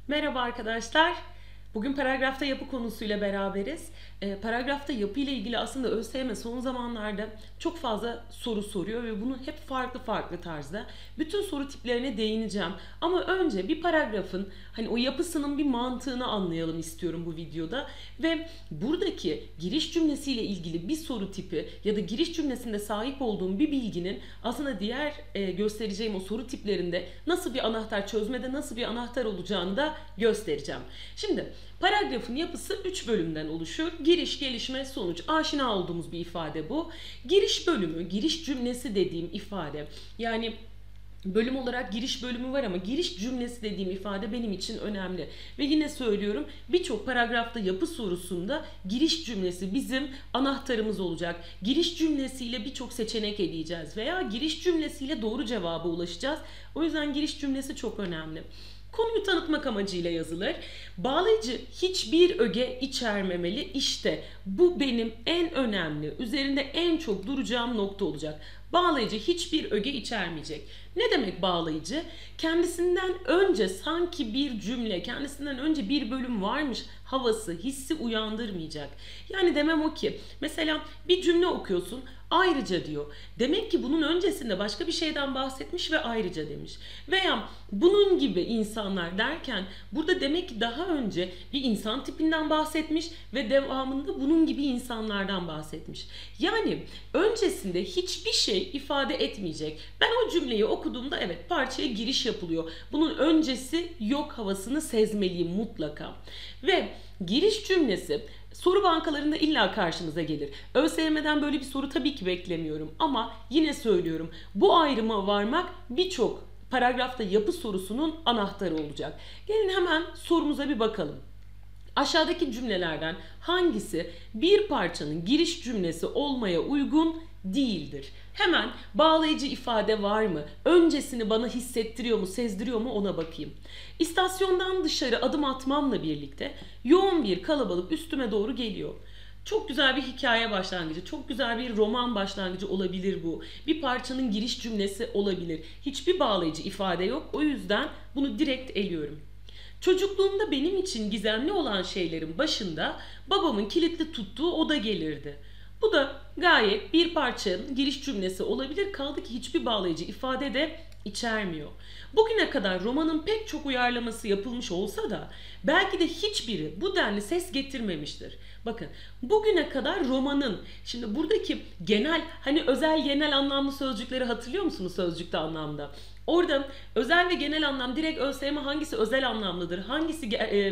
Merhaba arkadaşlar. Bugün paragrafta yapı konusuyla beraberiz. Paragrafta yapı ile ilgili aslında ÖSYM son zamanlarda çok fazla soru soruyor ve bunu hep farklı tarzda. Bütün soru tiplerine değineceğim. Ama önce bir paragrafın hani o yapısının bir mantığını anlayalım istiyorum bu videoda. Ve buradaki giriş cümlesiyle ilgili bir soru tipi ya da giriş cümlesinde sahip olduğum bir bilginin aslında diğer göstereceğim o soru tiplerinde nasıl bir anahtar, çözmede nasıl bir anahtar olacağını da göstereceğim. Şimdi paragrafın yapısı 3 bölümden oluşur. Giriş, gelişme, sonuç. Aşina olduğumuz bir ifade bu. Giriş bölümü, giriş cümlesi dediğim ifade. Yani bölüm olarak giriş bölümü var ama giriş cümlesi dediğim ifade benim için önemli. Ve yine söylüyorum, birçok paragrafta yapı sorusunda giriş cümlesi bizim anahtarımız olacak. Giriş cümlesiyle birçok seçenek eleyeceğiz veya giriş cümlesiyle doğru cevaba ulaşacağız. O yüzden giriş cümlesi çok önemli. Konuyu tanıtmak amacıyla yazılır. Bağlayıcı hiçbir öge içermemeli. İşte bu benim en önemli, üzerinde en çok duracağım nokta olacak. Bağlayıcı hiçbir öge içermeyecek. Ne demek bağlayıcı? Kendisinden önce sanki bir cümle, kendisinden önce bir bölüm varmış havası, hissi uyandırmayacak. Yani demem o ki, mesela bir cümle okuyorsun, ayrıca diyor. Demek ki bunun öncesinde başka bir şeyden bahsetmiş ve ayrıca demiş. Veya bunun gibi insanlar derken burada demek ki daha önce bir insan tipinden bahsetmiş ve devamında bunun gibi insanlardan bahsetmiş. Yani öncesinde hiçbir şey ifade etmeyecek. Ben o cümleyi okuduğumda evet, parçaya giriş yapılıyor. Bunun öncesi yok havasını sezmeliyim mutlaka. Ve giriş cümlesi soru bankalarında illa karşımıza gelir. ÖSYM'den böyle bir soru tabii ki beklemiyorum ama yine söylüyorum, bu ayrıma varmak birçok paragrafta yapı sorusunun anahtarı olacak. Gelin hemen sorumuza bir bakalım. Aşağıdaki cümlelerden hangisi bir parçanın giriş cümlesi olmaya uygun değildir? Hemen bağlayıcı ifade var mı? Öncesini bana hissettiriyor mu, sezdiriyor mu ona bakayım. İstasyondan dışarı adım atmamla birlikte yoğun bir kalabalık üstüme doğru geliyor. Çok güzel bir hikaye başlangıcı, çok güzel bir roman başlangıcı olabilir bu. Bir parçanın giriş cümlesi olabilir. Hiçbir bağlayıcı ifade yok. O yüzden bunu direkt eliyorum. Çocukluğumda benim için gizemli olan şeylerin başında babamın kilitli tuttuğu oda gelirdi. Bu da gayet bir parçanın giriş cümlesi olabilir, kaldı ki hiçbir bağlayıcı ifade de içermiyor. Bugüne kadar romanın pek çok uyarlaması yapılmış olsa da belki de hiçbiri bu denli ses getirmemiştir. Bakın, bugüne kadar romanın, şimdi buradaki genel, hani özel genel anlamlı sözcükleri hatırlıyor musunuz sözcükte anlamda? Orada özel ve genel anlam, direkt ÖSYM hangisi özel anlamlıdır, hangisi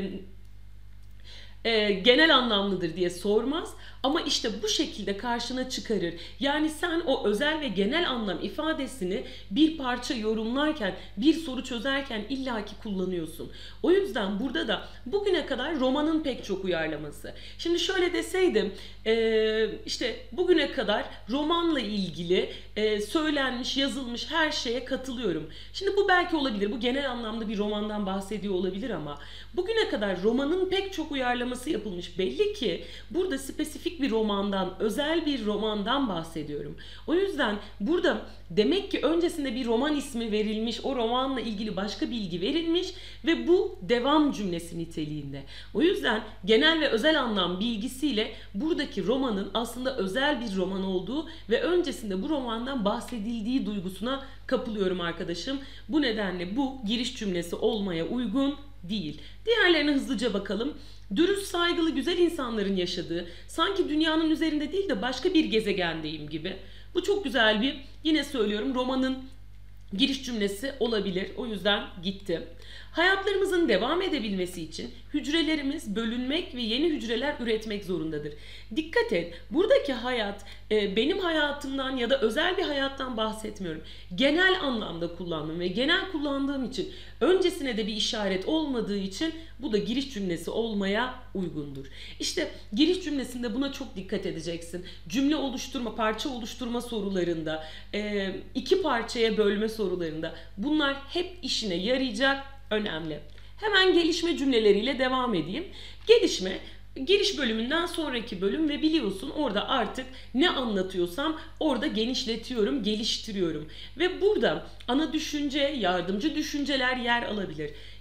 genel anlamlıdır diye sormaz. Ama işte bu şekilde karşına çıkarır. Yani sen o özel ve genel anlam ifadesini bir parça yorumlarken, bir soru çözerken illaki kullanıyorsun. O yüzden burada da bugüne kadar romanın pek çok uyarlaması. Şimdi şöyle deseydim, işte bugüne kadar romanla ilgili söylenmiş, yazılmış her şeye katılıyorum. Şimdi bu belki olabilir, bu genel anlamda bir romandan bahsediyor olabilir ama bugüne kadar romanın pek çok uyarlaması yapılmış. Belli ki burada spesifik bir romandan, özel bir romandan bahsediyorum. O yüzden burada demek ki öncesinde bir roman ismi verilmiş, o romanla ilgili başka bilgi verilmiş ve bu devam cümlesi niteliğinde. O yüzden genel ve özel anlam bilgisiyle buradaki romanın aslında özel bir roman olduğu ve öncesinde bu romandan bahsedildiği duygusuna kapılıyorum arkadaşım. Bu nedenle bu giriş cümlesi olmaya uygun değil. Diğerlerine hızlıca bakalım. Dürüst, saygılı, güzel insanların yaşadığı, sanki dünyanın üzerinde değil de başka bir gezegendeyim gibi. Bu çok güzel bir, yine söylüyorum, romanın giriş cümlesi olabilir. O yüzden gitti. Hayatlarımızın devam edebilmesi için hücrelerimiz bölünmek ve yeni hücreler üretmek zorundadır. Dikkat et, buradaki hayat benim hayatımdan ya da özel bir hayattan bahsetmiyorum. Genel anlamda kullandım ve genel kullandığım için, öncesine de bir işaret olmadığı için bu da giriş cümlesi olmaya uygundur. İşte giriş cümlesinde buna çok dikkat edeceksin. Cümle oluşturma, parça oluşturma sorularında, iki parçaya bölme sorularında bunlar hep işine yarayacak, önemli. Hemen gelişme cümleleriyle devam edeyim. Gelişme, giriş bölümünden sonraki bölüm ve biliyorsun orada artık ne anlatıyorsam orada genişletiyorum, geliştiriyorum. Ve burada ana düşünce, yardımcı düşünceler yer alabilir.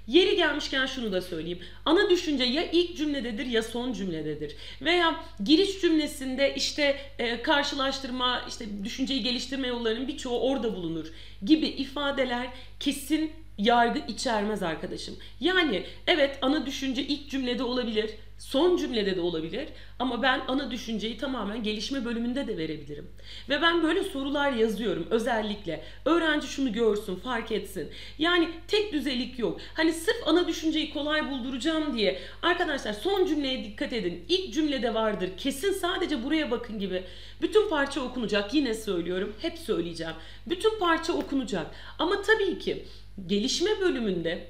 Yeri gelmişken şunu da söyleyeyim. Ana düşünce ya ilk cümlededir ya son cümlededir. Veya giriş cümlesinde işte karşılaştırma, işte düşünceyi geliştirme yollarının birçoğu orada bulunur gibi ifadeler kesin yargı içermez arkadaşım. Yani evet, ana düşünce ilk cümlede olabilir, son cümlede de olabilir ama ben ana düşünceyi tamamen gelişme bölümünde de verebilirim. Ve ben böyle sorular yazıyorum özellikle. Öğrenci şunu görsün, fark etsin. Yani tek düzelik yok. Hani sırf ana düşünceyi kolay bulduracağım diye arkadaşlar son cümleye dikkat edin. İlk cümlede vardır, kesin sadece buraya bakın gibi. Bütün parça okunacak, yine söylüyorum, hep söyleyeceğim. Bütün parça okunacak ama tabii ki gelişme bölümünde,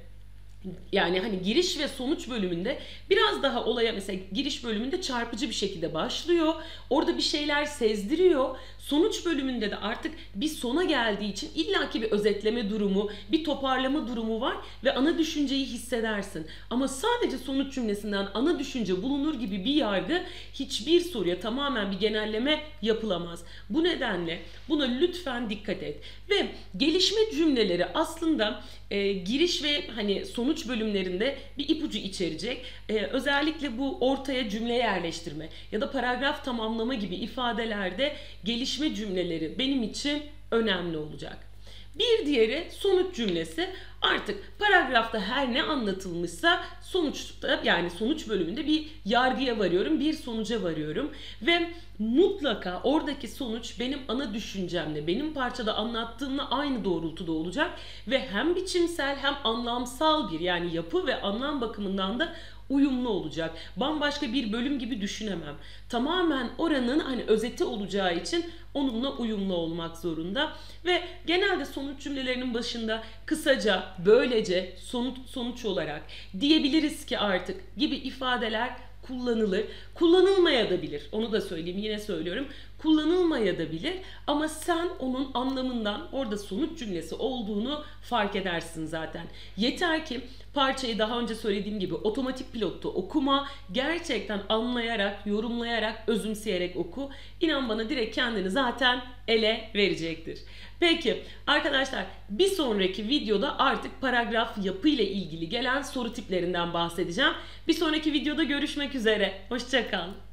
yani hani giriş ve sonuç bölümünde biraz daha olaya, mesela giriş bölümünde çarpıcı bir şekilde başlıyor. Orada bir şeyler sezdiriyor. Sonuç bölümünde de artık bir sona geldiği için illaki bir özetleme durumu, bir toparlama durumu var ve ana düşünceyi hissedersin. Ama sadece sonuç cümlesinden ana düşünce bulunur gibi bir yargı hiçbir soruya, tamamen bir genelleme yapılamaz. Bu nedenle buna lütfen dikkat et. Ve gelişme cümleleri aslında giriş ve hani sonuç bölümlerinde bir ipucu içerecek. Özellikle bu ortaya cümle yerleştirme ya da paragraf tamamlama gibi ifadelerde gelişme cümleleri benim için önemli olacak. Bir diğeri sonuç cümlesi. Artık paragrafta her ne anlatılmışsa sonuçta, yani sonuç bölümünde bir yargıya varıyorum, bir sonuca varıyorum ve mutlaka oradaki sonuç benim ana düşüncemle, benim parçada anlattığımla aynı doğrultuda olacak ve hem biçimsel hem anlamsal bir, yani yapı ve anlam bakımından da uyumlu olacak. Bambaşka bir bölüm gibi düşünemem. Tamamen oranın hani özeti olacağı için onunla uyumlu olmak zorunda. Ve genelde sonuç cümlelerinin başında kısaca, böylece, sonuç olarak, diyebiliriz ki artık gibi ifadeler kullanılır. Kullanılmaya da bilir. Onu da söyleyeyim, yine söylüyorum. Kullanılmaya da bilir ama sen onun anlamından orada sonuç cümlesi olduğunu fark edersin zaten. Yeter ki parçayı daha önce söylediğim gibi otomatik pilotta okuma, gerçekten anlayarak, yorumlayarak, özümseyerek oku. İnan bana, direkt kendini zaten ele verecektir. Peki arkadaşlar, bir sonraki videoda artık paragraf yapı ile ilgili gelen soru tiplerinden bahsedeceğim. Bir sonraki videoda görüşmek üzere. Hoşça kal.